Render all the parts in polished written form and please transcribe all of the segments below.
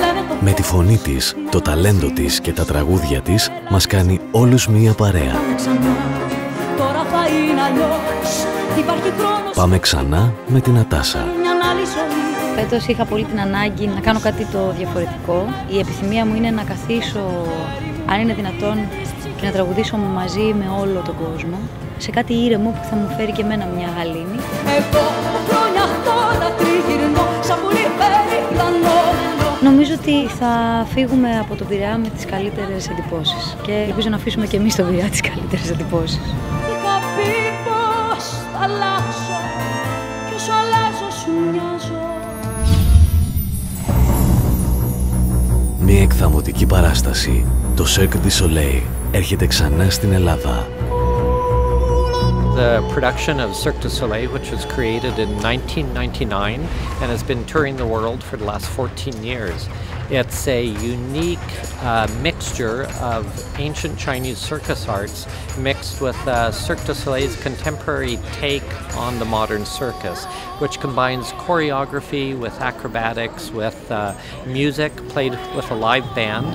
Με τη φωνή της, το ταλέντο της και τα τραγούδια της μας κάνει όλους μία παρέα. Πάμε ξανά με την Νατάσα. Φέτος είχα πολύ την ανάγκη να κάνω κάτι το διαφορετικό. Η επιθυμία μου είναι να καθίσω, αν είναι δυνατόν, και να τραγουδήσω μαζί με όλο τον κόσμο, σε κάτι ήρεμο που θα μου φέρει και εμένα μια γαλήνη. Νομίζω ότι θα φύγουμε από τον Πειραιά με τις καλύτερες εντυπώσεις και ελπίζω να αφήσουμε και εμείς στον Πειραιά τις καλύτερες εντυπώσεις. Μια εκθαμωτική παράσταση, το Cirque du Soleil, έρχεται ξανά στην Ελλάδα. The production of Cirque du Soleil, which was created in 1999 and has been touring the world for the last 14 years. It's a unique mixture of ancient Chinese circus arts mixed with Cirque du Soleil's contemporary take on the modern circus, which combines choreography with acrobatics, with music played with a live band.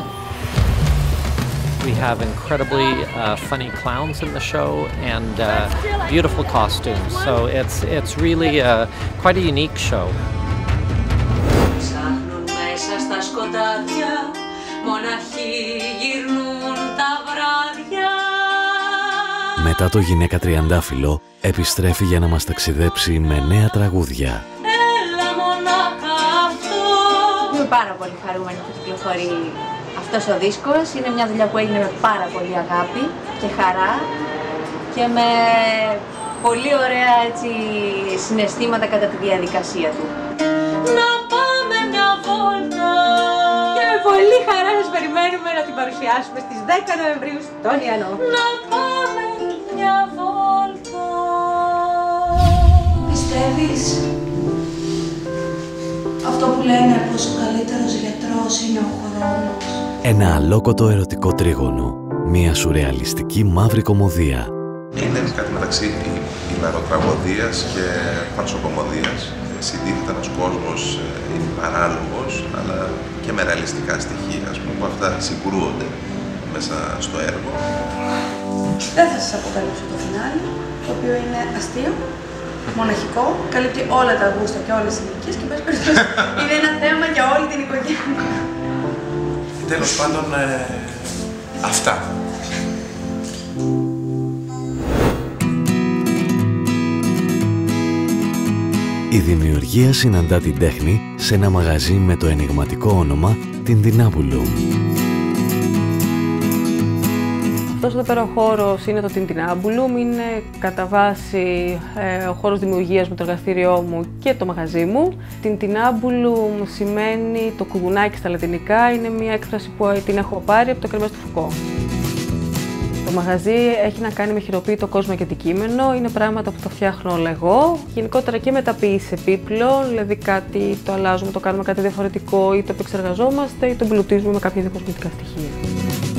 We have incredibly funny clowns in the show and beautiful costumes, so it's really quite a unique show. Μετά το Γυναίκα Τριαντάφυλλο επιστρέφει για να μας ταξιδέψει με νέα τραγούδια. Είμαι πάρα πολύ χαρούμενη που κυκλοφορεί αυτός ο δίσκος. Είναι μια δουλειά που έγινε με πάρα πολύ αγάπη και χαρά και με πολύ ωραία έτσι, συναισθήματα κατά τη διαδικασία του. Να πάμε μια βόλτα! Και με πολύ χαρά σας περιμένουμε να την παρουσιάσουμε στις 10 Νοεμβρίου στον Ιαννό. Να πάμε μια βόλτα! Πιστεύεις αυτό που λένε πως ο καλύτερος γιατρός είναι ο χρόνος? Ένα αλόκοτο ερωτικό τρίγωνο. Μια σουρεαλιστική μαύρη κωμωδία. Είναι κάτι μεταξύ ημεροτραγωδίας και φαρσοκωμωδίας. Συντίθεται ένας κόσμος παράλογος, αλλά και με ρεαλιστικά στοιχεία, ας πούμε, που αυτά συγκρούονται μέσα στο έργο. Δεν θα σας αποκαλύψω το φινάλι, το οποίο είναι αστείο, μοναχικό, καλύπτει όλα τα γούστα και όλες τις ηλικίες και πες περισσότερο είναι ένα θέμα για όλη την οικογένεια. Τέλος πάντων, αυτά. Η δημιουργία συναντά την τέχνη σε ένα μαγαζί με το ενιγματικό όνομα Tintinabulum. Αυτός εδώ πέρα ο χώρος είναι το Tintinabulum, είναι κατά βάση ο χώρος δημιουργίας με το εργαστήριό μου και το μαγαζί μου. Tintinabulum σημαίνει το κουγουνάκι στα λατινικά, είναι μια έκφραση που την έχω πάρει από το Κρεμές του Φουκώ. Το μαγαζί έχει να κάνει με χειροποίητο κόσμο και αντικείμενο, είναι πράγματα που τα φτιάχνω όλα εγώ. Γενικότερα και μεταποίηση επίπλων, δηλαδή κάτι το αλλάζουμε, το κάνουμε κάτι διαφορετικό ή το επεξεργαζόμαστε ή το εμπλουτίζουμε με κάποια διακοσμητικά στοιχεία.